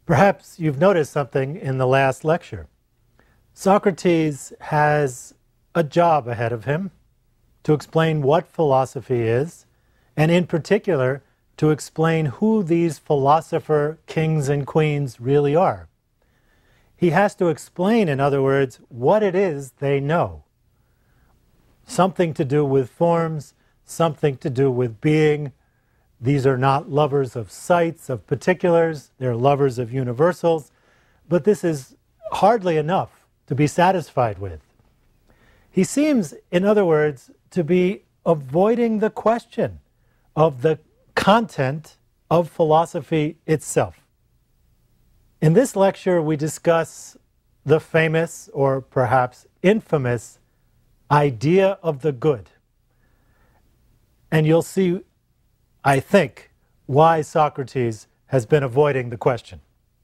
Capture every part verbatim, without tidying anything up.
Perhaps you've noticed something in the last lecture. Socrates has a job ahead of him to explain what philosophy is, and in particular, to explain who these philosopher kings and queens really are. He has to explain, in other words, what it is they know. Something to do with forms, something to do with being. These are not lovers of sights, of particulars, they're lovers of universals, but this is hardly enough to be satisfied with. He seems, in other words, to be avoiding the question of the content of philosophy itself. In this lecture, we discuss the famous, or perhaps infamous, idea of the good. And you'll see, I think, why Socrates has been avoiding the question.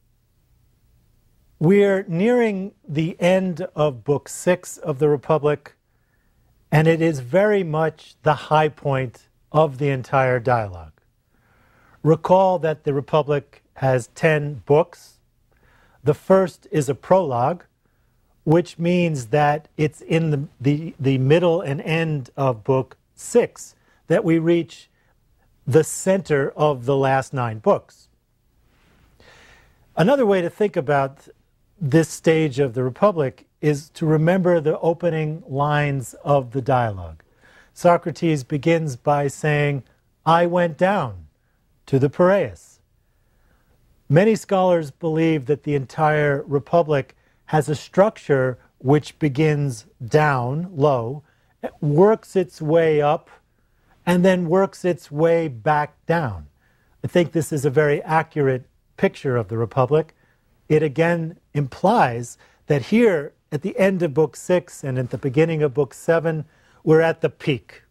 We're nearing the end of Book Six of the Republic, and it is very much the high point of the entire dialogue. Recall that the Republic has ten books. The first is a prologue, which means that it's in the, the, the middle and end of Book Six that we reach the center of the last nine books. Another way to think about this stage of the Republic is to remember the opening lines of the dialogue. Socrates begins by saying, "I went down to the Piraeus." Many scholars believe that the entire Republic has a structure which begins down, low, works its way up, and then works its way back down. I think this is a very accurate picture of the Republic. It again implies that here, at the end of Book Six and at the beginning of Book Seven, we're at the peak.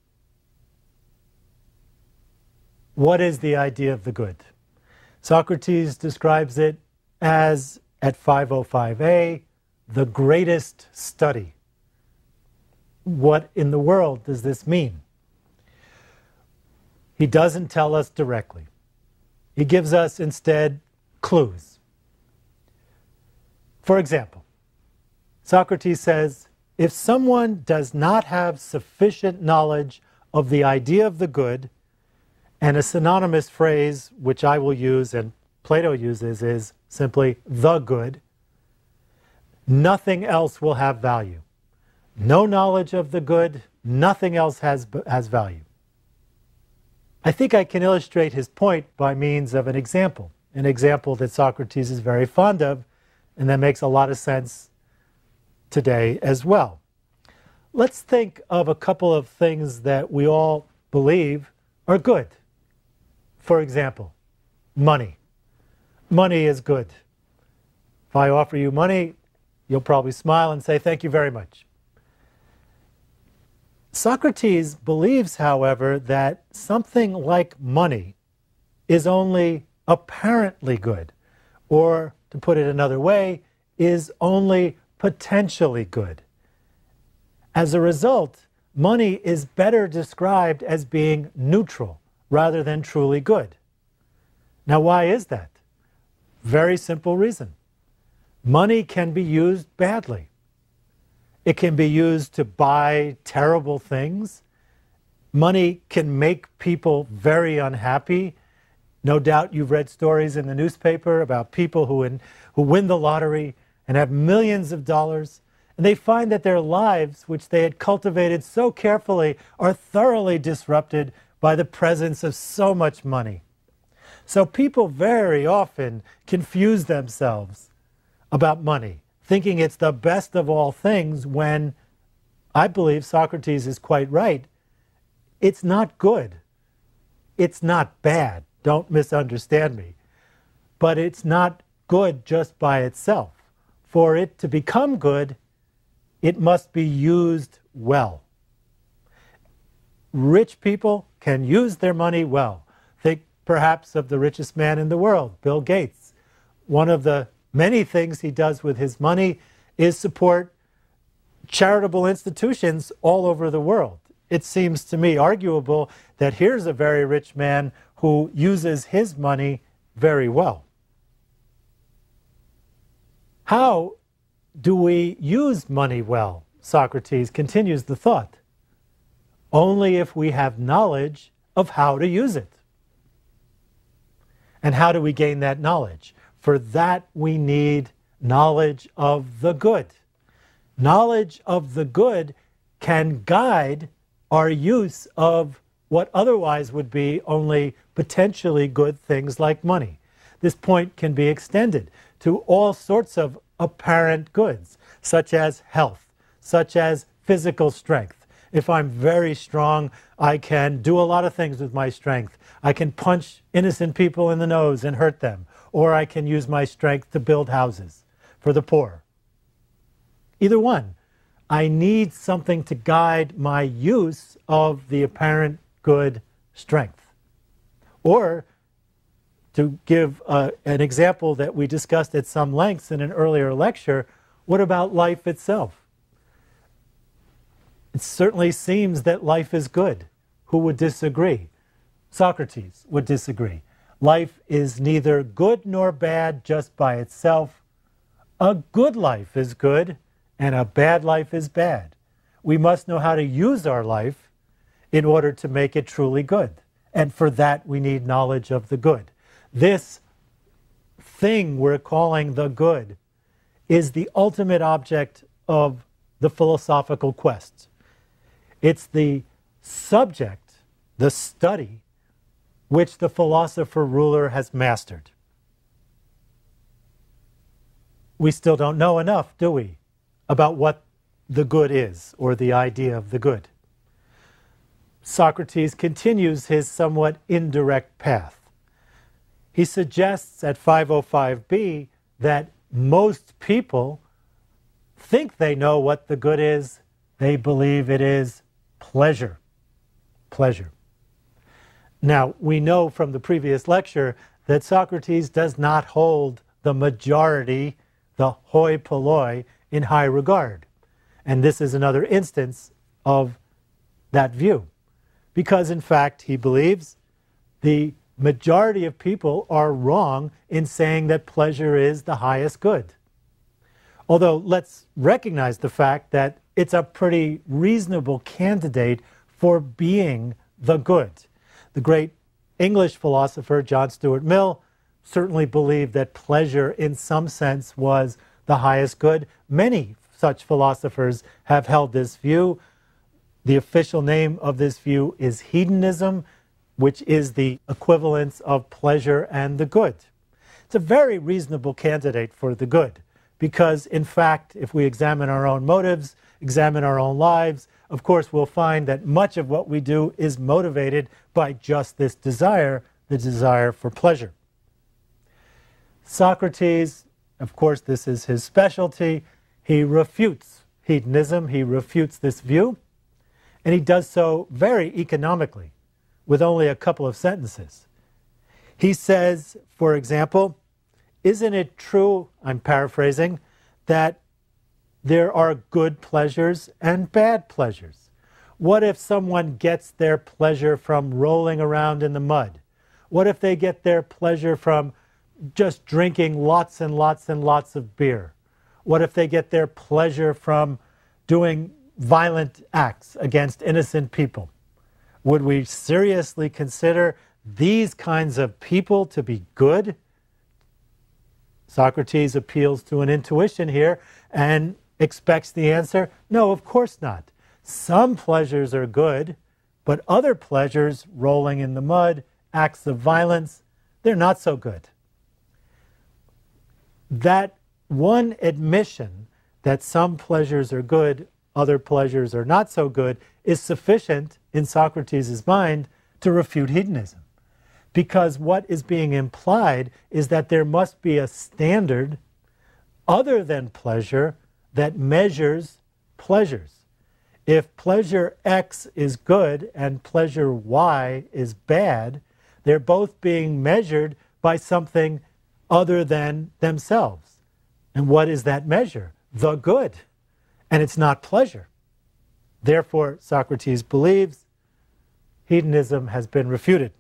What is the idea of the good? Socrates describes it as, at five oh five a, the greatest study. What in the world does this mean? He doesn't tell us directly. He gives us instead clues. For example, Socrates says, if someone does not have sufficient knowledge of the idea of the good, and a synonymous phrase which I will use and Plato uses is simply the good, nothing else will have value. No knowledge of the good, nothing else has, has value. I think I can illustrate his point by means of an example, an example that Socrates is very fond of, and that makes a lot of sense today as well. Let's think of a couple of things that we all believe are good. For example, money. Money is good. If I offer you money, you'll probably smile and say, "Thank you very much." Socrates believes, however, that something like money is only apparently good, or, to put it another way, is only potentially good. As a result, money is better described as being neutral rather than truly good. Now, why is that? Very simple reason. Money can be used badly. It can be used to buy terrible things. Money can make people very unhappy. No doubt you've read stories in the newspaper about people who, in, who win the lottery and have millions of dollars, and they find that their lives, which they had cultivated so carefully, are thoroughly disrupted by the presence of so much money. So people very often confuse themselves about money, thinking it's the best of all things, when I believe Socrates is quite right. It's not good. It's not bad. Don't misunderstand me. But it's not good just by itself. For it to become good, it must be used well. Rich people can use their money well. Think perhaps of the richest man in the world, Bill Gates. One of the many things he does with his money is support charitable institutions all over the world. It seems to me arguable that here's a very rich man who uses his money very well. How do we use money well? Socrates continues the thought. Only if we have knowledge of how to use it. And how do we gain that knowledge? For that we need knowledge of the good. Knowledge of the good can guide our use of what otherwise would be only potentially good things like money. This point can be extended to all sorts of apparent goods, such as health, such as physical strength. If I'm very strong, I can do a lot of things with my strength. I can punch innocent people in the nose and hurt them, or I can use my strength to build houses for the poor. Either one. I need something to guide my use of the apparent good strength. Or, to give uh, an example that we discussed at some length in an earlier lecture, what about life itself? It certainly seems that life is good. Who would disagree? Socrates would disagree. Life is neither good nor bad just by itself. A good life is good, and a bad life is bad. We must know how to use our life in order to make it truly good. And for that, we need knowledge of the good. This thing we're calling the good is the ultimate object of the philosophical quest. It's the subject, the study, which the philosopher-ruler has mastered. We still don't know enough, do we, about what the good is, or the idea of the good. Socrates continues his somewhat indirect path. He suggests at five oh five b that most people think they know what the good is. They believe it is pleasure. Pleasure. Now, we know from the previous lecture that Socrates does not hold the majority, the hoi polloi, in high regard. And this is another instance of that view. Because, in fact, he believes the majority of people are wrong in saying that pleasure is the highest good. Although, let's recognize the fact that it's a pretty reasonable candidate for being the good. The great English philosopher John Stuart Mill certainly believed that pleasure in some sense was the highest good. Many such philosophers have held this view. The official name of this view is hedonism, which is the equivalence of pleasure and the good. It's a very reasonable candidate for the good, because in fact, if we examine our own motives, examine our own lives, of course we'll find that much of what we do is motivated by just this desire, the desire for pleasure. Socrates, of course this is his specialty, he refutes hedonism, he refutes this view, and he does so very economically, with only a couple of sentences. He says, for example, isn't it true, I'm paraphrasing, that there are good pleasures and bad pleasures? What if someone gets their pleasure from rolling around in the mud? What if they get their pleasure from just drinking lots and lots and lots of beer? What if they get their pleasure from doing violent acts against innocent people? Would we seriously consider these kinds of people to be good? Socrates appeals to an intuition here and expects the answer, no, of course not. Some pleasures are good, but other pleasures, rolling in the mud, acts of violence, they're not so good. That one admission that some pleasures are good, other pleasures are not so good, is sufficient in Socrates' mind to refute hedonism. Because what is being implied is that there must be a standard other than pleasure that measures pleasures. If pleasure X is good and pleasure Y is bad, they're both being measured by something other than themselves. And what is that measure? The good. And it's not pleasure. Therefore, Socrates believes hedonism has been refuted.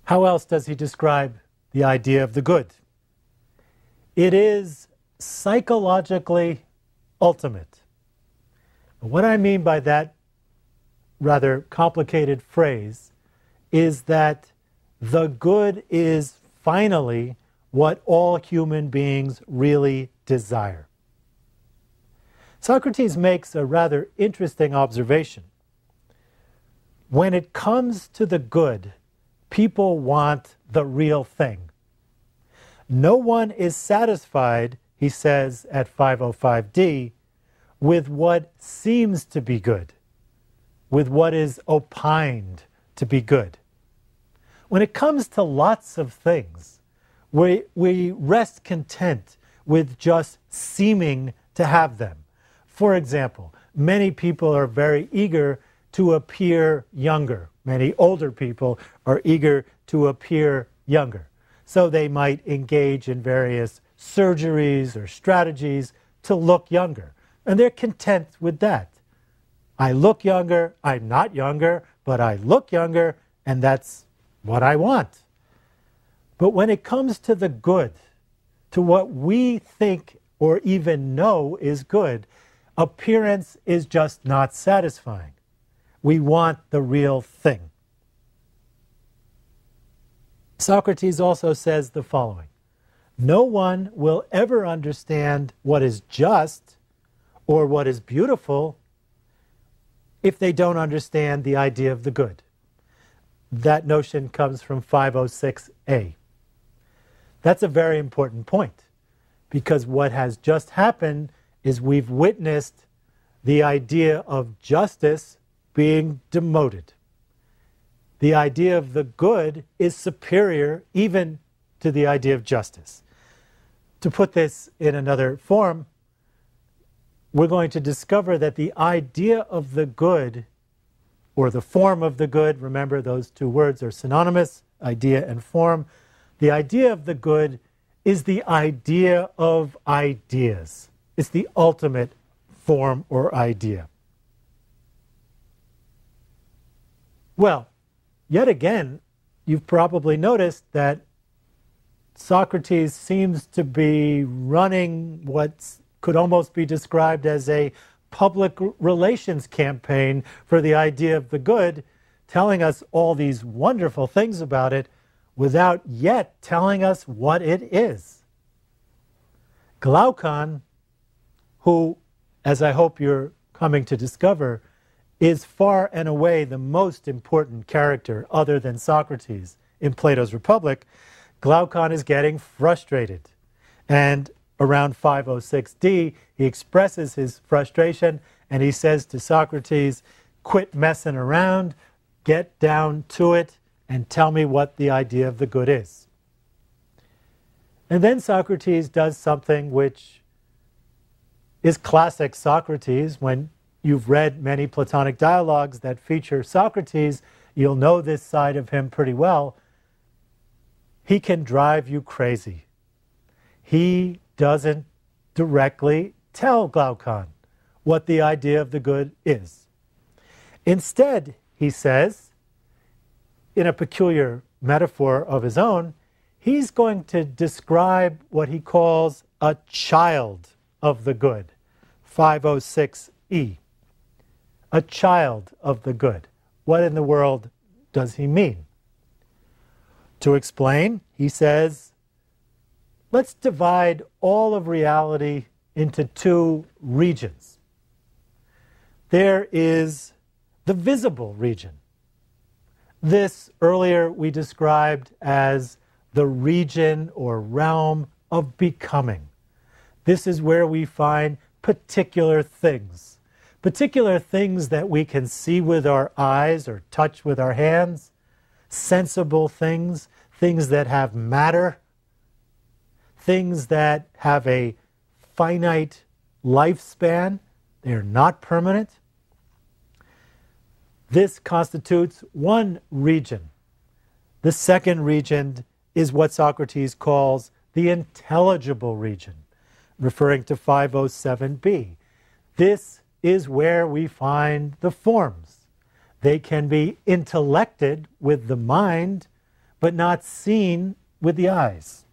How else does he describe the idea of the good? It is psychologically ultimate. What I mean by that rather complicated phrase is that the good is finally what all human beings really desire. Socrates makes a rather interesting observation. When it comes to the good, people want the real thing. No one is satisfied, he says at five oh five D, with what seems to be good, with what is opined to be good. When it comes to lots of things, we, we rest content with just seeming to have them. For example, many people are very eager to appear younger. Many older people are eager to appear younger. So they might engage in various surgeries or strategies to look younger. And they're content with that. I look younger, I'm not younger, but I look younger, and that's what I want. But when it comes to the good, to what we think or even know is good, appearance is just not satisfying. We want the real thing. Socrates also says the following: no one will ever understand what is just or what is beautiful if they don't understand the idea of the good. That notion comes from five oh six A. That's a very important point, because what has just happened is we've witnessed the idea of justice being demoted. The idea of the good is superior even to the idea of justice. To put this in another form, we're going to discover that the idea of the good, or the form of the good, remember those two words are synonymous, idea and form. The idea of the good is the idea of ideas. It's the ultimate form or idea. Well, yet again, you've probably noticed that Socrates seems to be running what could almost be described as a public relations campaign for the idea of the good, telling us all these wonderful things about it without yet telling us what it is. Glaucon, who, as I hope you're coming to discover, is far and away the most important character other than Socrates in Plato's Republic, Glaucon is getting frustrated. And around five oh six D, he expresses his frustration and he says to Socrates, quit messing around, get down to it, and tell me what the idea of the good is. And then Socrates does something which is classic Socrates. When you've read many Platonic dialogues that feature Socrates, you'll know this side of him pretty well. He can drive you crazy. He doesn't directly tell Glaucon what the idea of the good is. Instead, he says, in a peculiar metaphor of his own, he's going to describe what he calls a child of the good, five oh six E. A child of the good. What in the world does he mean? To explain, he says, let's divide all of reality into two regions. There is the visible region. This earlier we described as the region or realm of becoming. This is where we find particular things. Particular things that we can see with our eyes or touch with our hands. Sensible things, things that have matter. Things that have a finite lifespan. They're not permanent. This constitutes one region. The second region is what Socrates calls the intelligible region, referring to five oh seven B. This is where we find the forms. They can be intellected with the mind, but not seen with the eyes.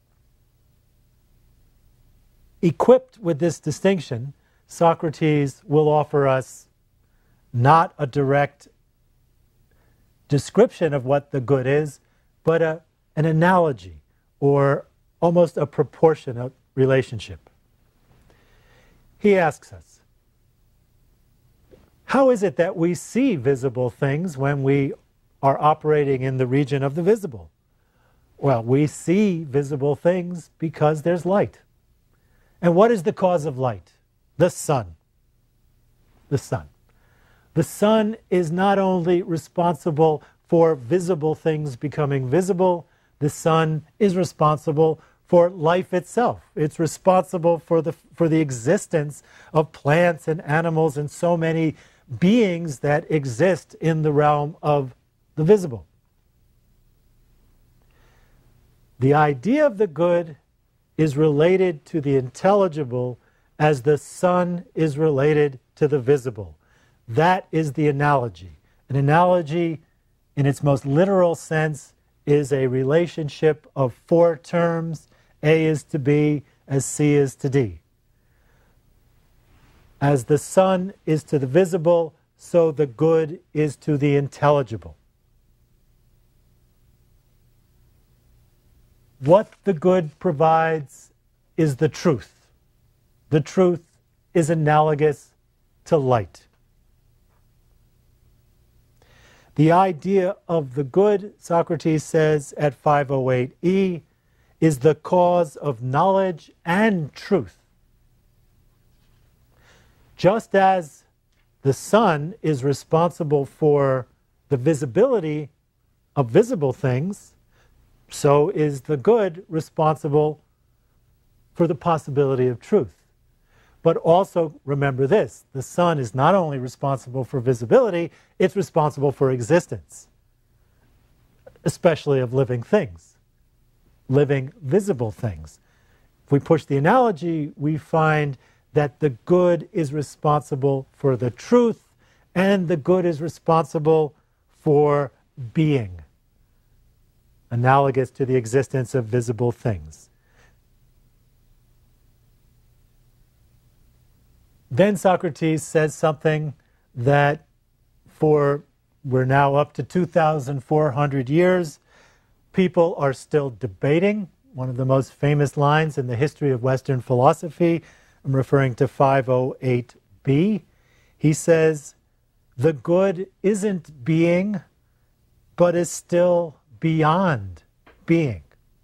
Equipped with this distinction, Socrates will offer us not a direct description of what the good is, but a, an analogy or almost a proportionate relationship. He asks us, how is it that we see visible things when we are operating in the region of the visible? Well, we see visible things because there's light. And what is the cause of light? The sun. The sun. The sun is not only responsible for visible things becoming visible, the sun is responsible for life itself. It's responsible for the, for the existence of plants and animals and so many beings that exist in the realm of the visible. The idea of the good is related to the intelligible as the sun is related to the visible. That is the analogy. An analogy, in its most literal sense, is a relationship of four terms. A is to B as C is to D. As the sun is to the visible, so the good is to the intelligible. What the good provides is the truth. The truth is analogous to light. The idea of the good, Socrates says at five oh eight e, is the cause of knowledge and truth. Just as the sun is responsible for the visibility of visible things, so is the good responsible for the possibility of truth. But also remember this, the sun is not only responsible for visibility, it's responsible for existence, especially of living things, living visible things. If we push the analogy, we find that the good is responsible for the truth and the good is responsible for being, analogous to the existence of visible things. Then Socrates says something that for, we're now up to two thousand four hundred years, people are still debating. One of the most famous lines in the history of Western philosophy, I'm referring to five oh eight b. He says, the good isn't being, but is still beyond being.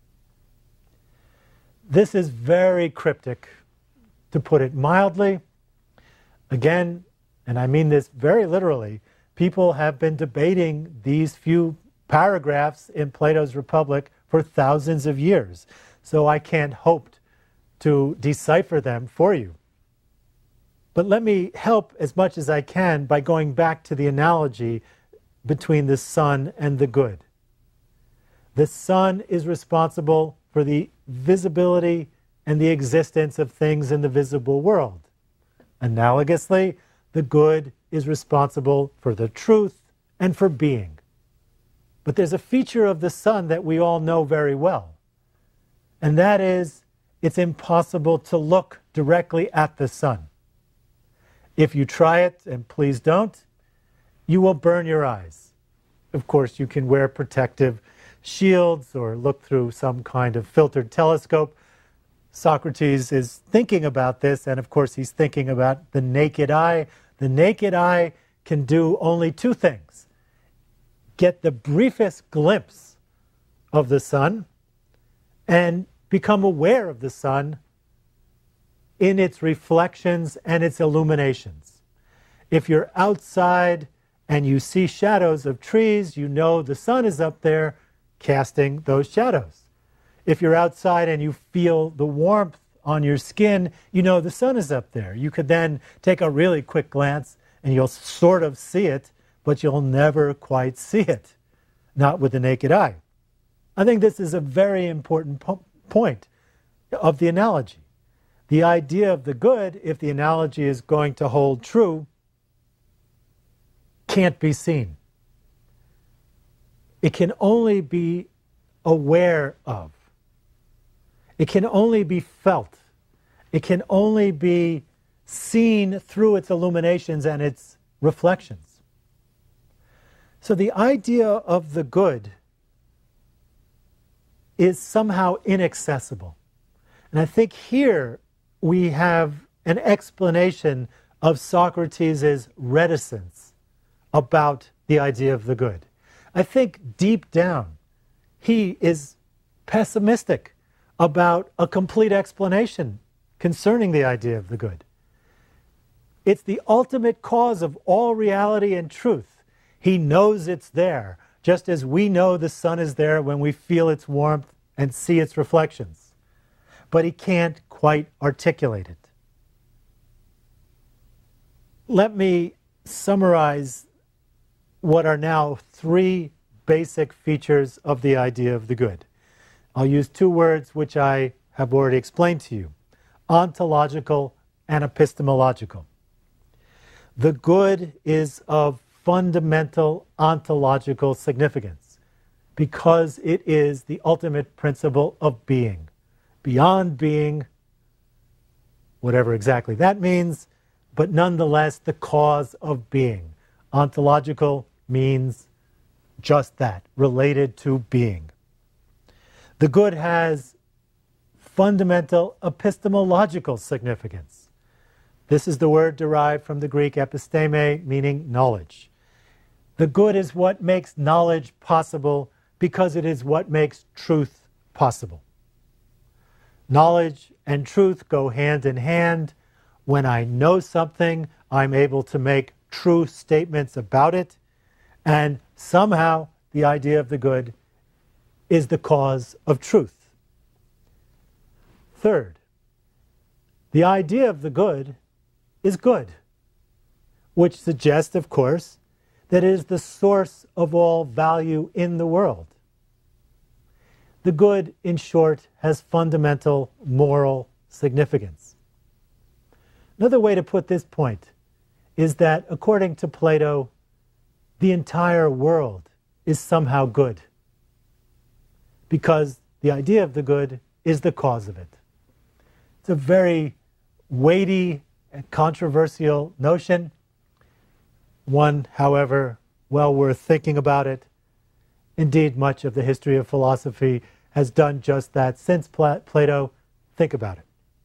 This is very cryptic, to put it mildly. Again, and I mean this very literally, people have been debating these few paragraphs in Plato's Republic for thousands of years. So I can't hope to decipher them for you. But let me help as much as I can by going back to the analogy between the sun and the good. The sun is responsible for the visibility and the existence of things in the visible world. Analogously, the good is responsible for the truth and for being. But there's a feature of the sun that we all know very well, and that is it's impossible to look directly at the sun. If you try it, and please don't, you will burn your eyes. Of course, you can wear protective shields or look through some kind of filtered telescope. Socrates is thinking about this, and of course he's thinking about the naked eye. The naked eye can do only two things: get the briefest glimpse of the sun and become aware of the sun in its reflections and its illuminations. If you're outside and you see shadows of trees, you know the sun is up there casting those shadows. If you're outside and you feel the warmth on your skin, you know the sun is up there. You could then take a really quick glance and you'll sort of see it, but you'll never quite see it, not with the naked eye. I think this is a very important po- point of the analogy. The idea of the good, if the analogy is going to hold true, can't be seen. It can only be aware of. It can only be felt. It can only be seen through its illuminations and its reflections. So the idea of the good is somehow inaccessible. And I think here we have an explanation of Socrates' reticence about the idea of the good. I think deep down, he is pessimistic about a complete explanation concerning the idea of the good. It's the ultimate cause of all reality and truth. He knows it's there, just as we know the sun is there when we feel its warmth and see its reflections. But he can't quite articulate it. Let me summarize what are now three basic features of the idea of the good. I'll use two words which I have already explained to you: ontological and epistemological. The good is of fundamental ontological significance because it is the ultimate principle of being. Beyond being, whatever exactly that means, but nonetheless the cause of being. Ontological means just that, related to being. The good has fundamental epistemological significance. This is the word derived from the Greek episteme, meaning knowledge. The good is what makes knowledge possible because it is what makes truth possible. Knowledge and truth go hand in hand. When I know something, I'm able to make true statements about it, and somehow the idea of the good is the cause of truth. Third, the idea of the good is good, which suggests, of course, that it is the source of all value in the world. The good, in short, has fundamental moral significance. Another way to put this point is that, according to Plato, the entire world is somehow good, because the idea of the good is the cause of it. It's a very weighty and controversial notion, one, however, well worth thinking about it. Indeed, much of the history of philosophy has done just that since Plato. Think about it.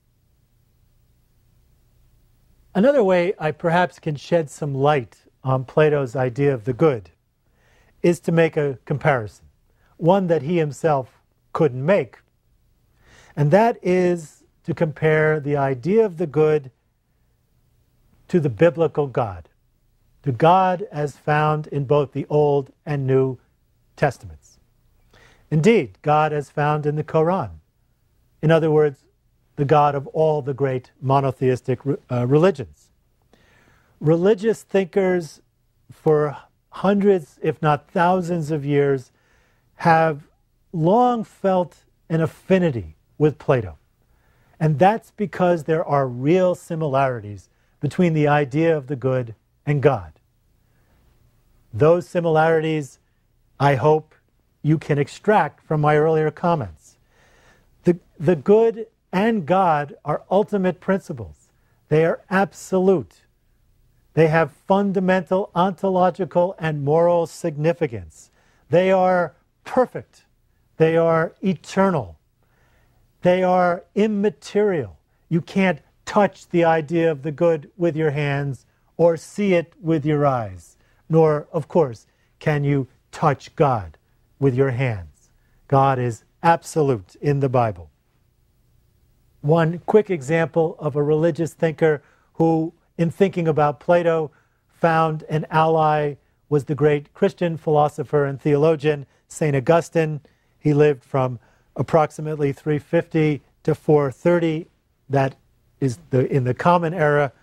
Another way I perhaps can shed some light on Plato's idea of the good is to make a comparison, one that he himself couldn't make. And that is to compare the idea of the good to the biblical God, to God as found in both the Old and New Testaments. Indeed, God as found in the Quran. In other words, the God of all the great monotheistic uh, religions. Religious thinkers for hundreds, if not thousands of years, have long felt an affinity with Plato. And that's because there are real similarities between the idea of the good and God. Those similarities, I hope, you can extract from my earlier comments. The, the good and God are ultimate principles. They are absolute. They have fundamental ontological and moral significance. They are perfect. They are eternal. They are immaterial. You can't touch the idea of the good with your hands or see it with your eyes. Nor, of course, can you touch God with your hands. God is absolute in the Bible. One quick example of a religious thinker who, in thinking about Plato, found an ally was the great Christian philosopher and theologian, Saint Augustine. He lived from approximately three fifty to four thirty. That is the, in the Common Era.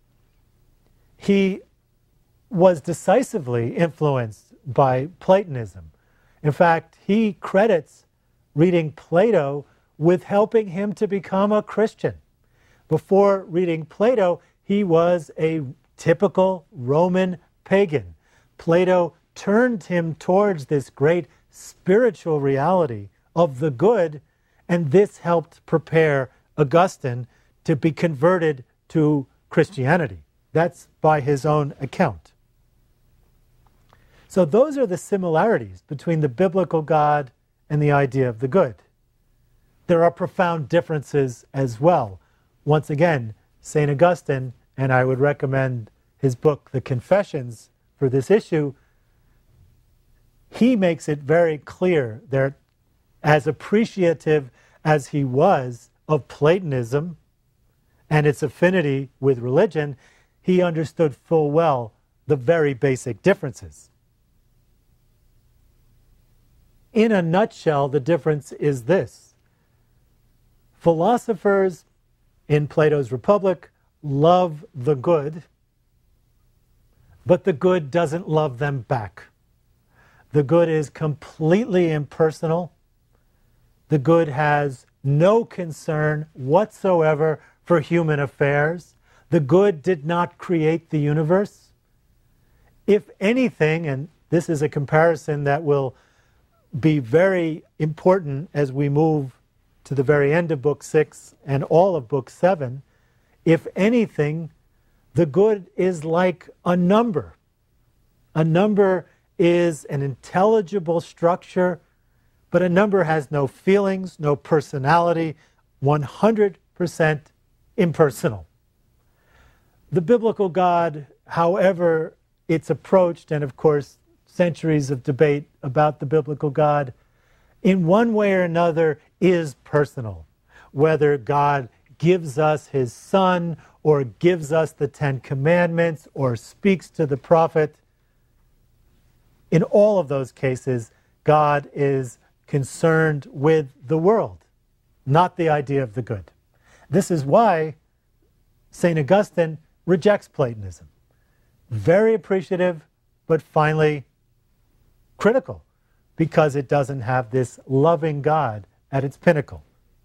He was decisively influenced by Platonism. In fact, he credits reading Plato with helping him to become a Christian. Before reading Plato, he was a typical Roman pagan. Plato turned him towards this great spiritual reality of the good, and this helped prepare Augustine to be converted to Christianity. That's by his own account. So those are the similarities between the biblical God and the idea of the good. There are profound differences as well. Once again, Saint Augustine, and I would recommend his book, The Confessions, for this issue, he makes it very clear that as appreciative as he was of Platonism and its affinity with religion, he understood full well the very basic differences. In a nutshell, the difference is this. Philosophers in Plato's Republic love the good, but the good doesn't love them back. The good is completely impersonal. The good has no concern whatsoever for human affairs. The good did not create the universe. If anything, and this is a comparison that will be very important as we move to the very end of Book six and all of Book seven, if anything, the good is like a number. A number is an intelligible structure, but a number has no feelings, no personality, one hundred percent impersonal. The biblical God, however it's approached, and of course centuries of debate about the biblical God, in one way or another is personal. Whether God gives us his Son, or gives us the Ten Commandments, or speaks to the prophet, in all of those cases, God is concerned with the world, not the idea of the good. This is why Saint Augustine rejects Platonism. Very appreciative, but finally critical, because it doesn't have this loving God at its pinnacle.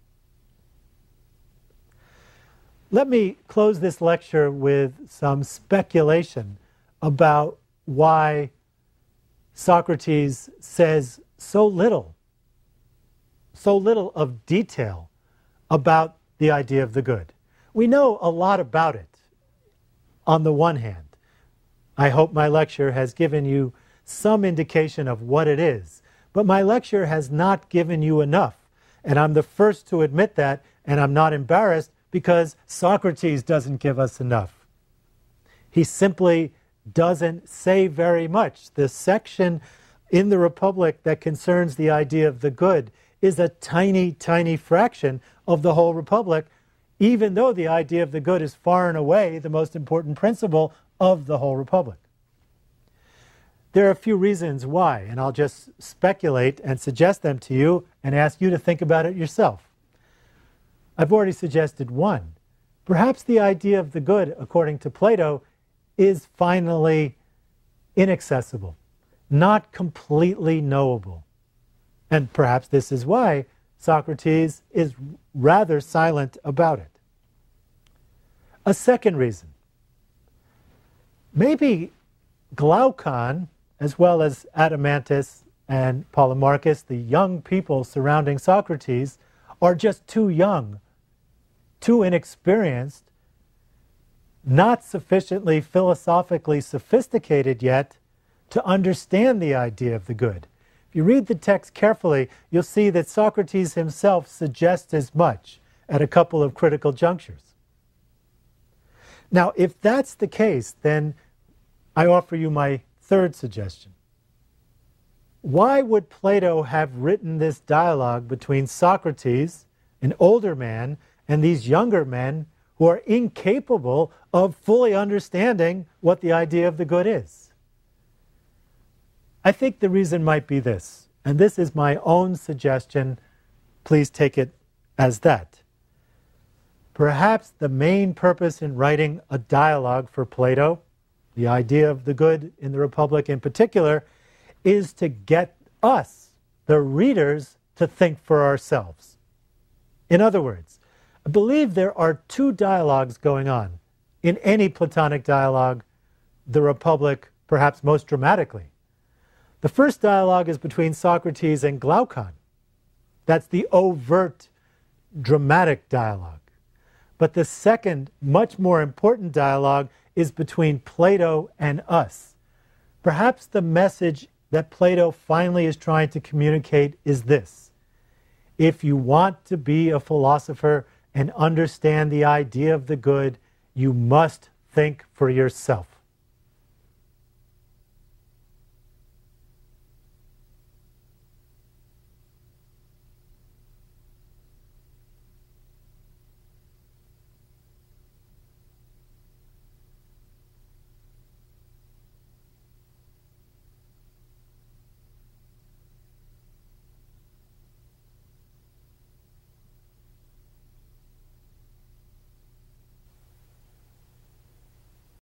Let me close this lecture with some speculation about why Socrates says so little, so little of detail about the idea of the good. We know a lot about it. On the one hand, I hope my lecture has given you some indication of what it is, but my lecture has not given you enough, and I'm the first to admit that, and I'm not embarrassed because Socrates doesn't give us enough. He simply doesn't say very much. The section in the Republic that concerns the idea of the good is a tiny, tiny fraction of the whole Republic, even though the idea of the good is far and away the most important principle of the whole Republic. There are a few reasons why, and I'll just speculate and suggest them to you and ask you to think about it yourself. I've already suggested one. Perhaps the idea of the good, according to Plato, is finally inaccessible, not completely knowable. And perhaps this is why Socrates is rather silent about it. A second reason. Maybe Glaucon, as well as Adeimantus and Polemarchus, the young people surrounding Socrates, are just too young, too inexperienced, not sufficiently philosophically sophisticated yet to understand the idea of the good. If you read the text carefully, you'll see that Socrates himself suggests as much at a couple of critical junctures. Now, if that's the case, then I offer you my third suggestion. Why would Plato have written this dialogue between Socrates, an older man, and these younger men who are incapable of fully understanding what the idea of the good is? I think the reason might be this, and this is my own suggestion. Please take it as that. Perhaps the main purpose in writing a dialogue for Plato, the idea of the good in the Republic in particular, is to get us, the readers, to think for ourselves. In other words, I believe there are two dialogues going on in any Platonic dialogue, the Republic perhaps most dramatically. The first dialogue is between Socrates and Glaucon. That's the overt, dramatic dialogue. But the second, much more important dialogue is between Plato and us. Perhaps the message that Plato finally is trying to communicate is this: if you want to be a philosopher and understand the idea of the good, you must think for yourself.